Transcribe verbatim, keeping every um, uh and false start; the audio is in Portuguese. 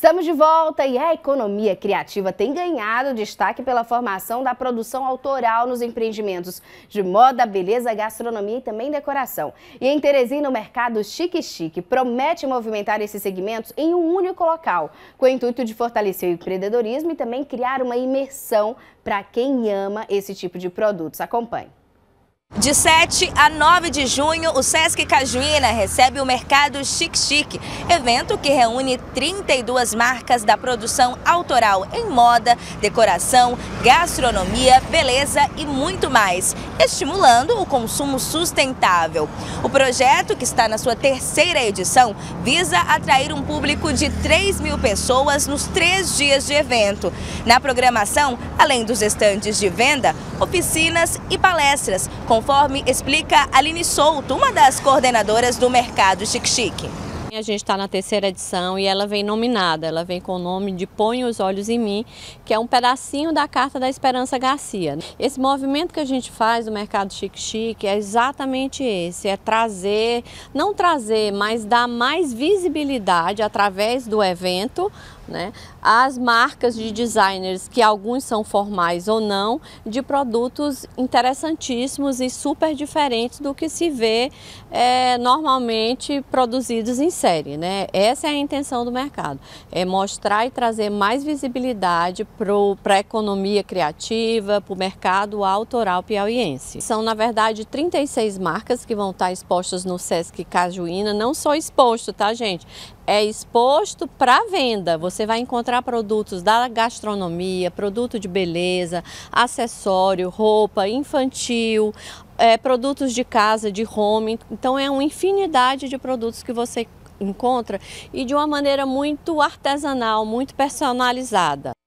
Estamos de volta e a economia criativa tem ganhado destaque pela formação da produção autoral nos empreendimentos de moda, beleza, gastronomia e também decoração. E em Teresina, o mercado Chique Chique promete movimentar esses segmentos em um único local, com o intuito de fortalecer o empreendedorismo e também criar uma imersão para quem ama esse tipo de produtos. Acompanhe. De sete a nove de junho, o Sesc Cajuína recebe o Mercado Chique Chique, evento que reúne trinta e duas marcas da produção autoral em moda, decoração, gastronomia, beleza e muito mais, estimulando o consumo sustentável. O projeto, que está na sua terceira edição, visa atrair um público de três mil pessoas nos três dias de evento. Na programação, além dos estandes de venda, oficinas e palestras, com conforme explica Aline Souto, uma das coordenadoras do Mercado Chique Chique. A gente está na terceira edição e ela vem nominada, ela vem com o nome de Põe os Olhos em Mim, que é um pedacinho da Carta da Esperança Garcia. Esse movimento que a gente faz no Mercado Chique Chique é exatamente esse, é trazer, não trazer, mas dar mais visibilidade através do evento, né, as marcas de designers, que alguns são formais ou não, de produtos interessantíssimos e super diferentes do que se vê é, normalmente produzidos em série, né? Essa é a intenção do mercado, é mostrar e trazer mais visibilidade para a economia criativa, para o mercado autoral piauiense. São, na verdade, trinta e seis marcas que vão estar expostas no Sesc Cajuína, não só exposto, tá, gente? É exposto para venda. Você vai encontrar produtos da gastronomia, produto de beleza, acessório, roupa infantil, é, produtos de casa, de home. Então é uma infinidade de produtos que você encontra e de uma maneira muito artesanal, muito personalizada.